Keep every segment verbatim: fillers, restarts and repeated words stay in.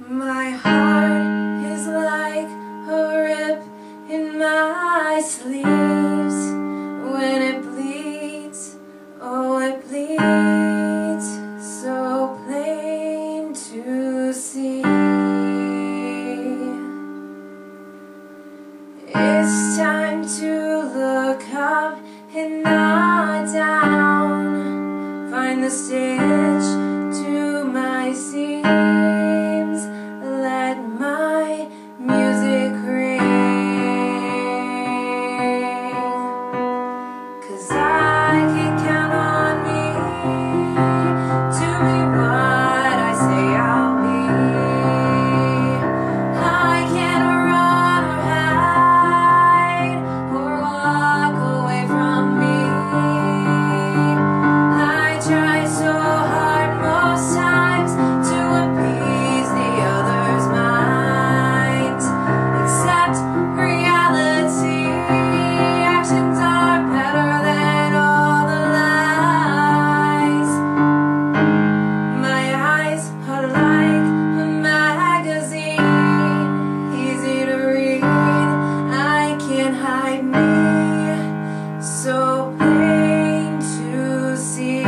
My heart is like a rip in my sleeves. When it bleeds, oh it bleeds so plain to see. It's time to look up and not down. Find the stitch to my seams. Let my music ring, 'cause I can count on me to be what I say I'll be. I can't run or hide or walk away from me. I try so hard most times to appease the other's mind, except reality. Actions are better than all the lies. My eyes are like a magazine, easy to read. I can't hide me, so plain to see.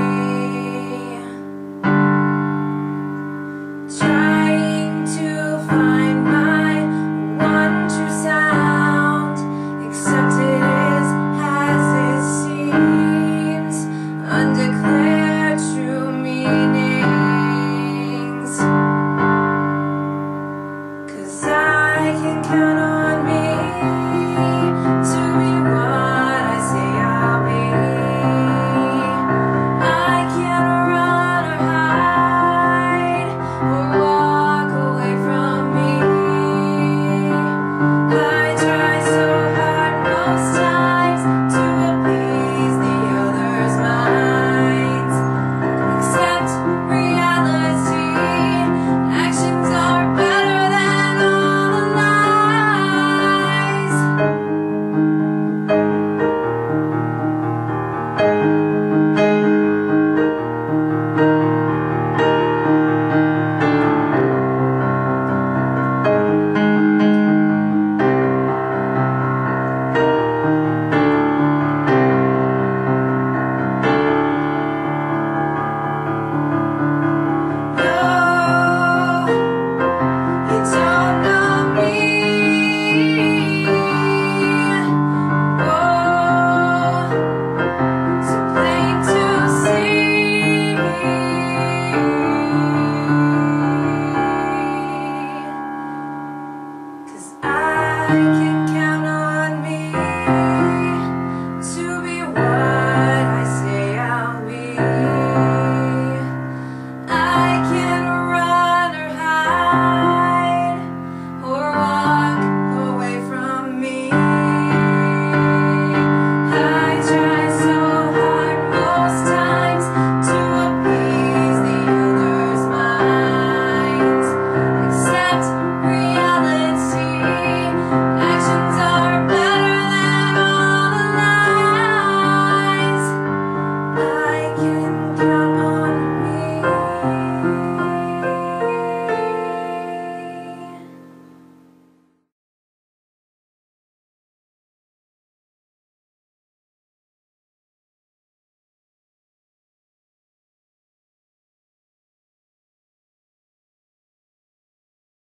Trying to find my one true sound, accept it is as it seems, undeclared true meanings. 'Cause I can count on me to be what I say I'll be. I can't run or hide or walk away from me. I try so hard most times to appease the other's minds, except reality. Actions are better than all the lies. You don't know me. Oh, so plain to see. 'Cause I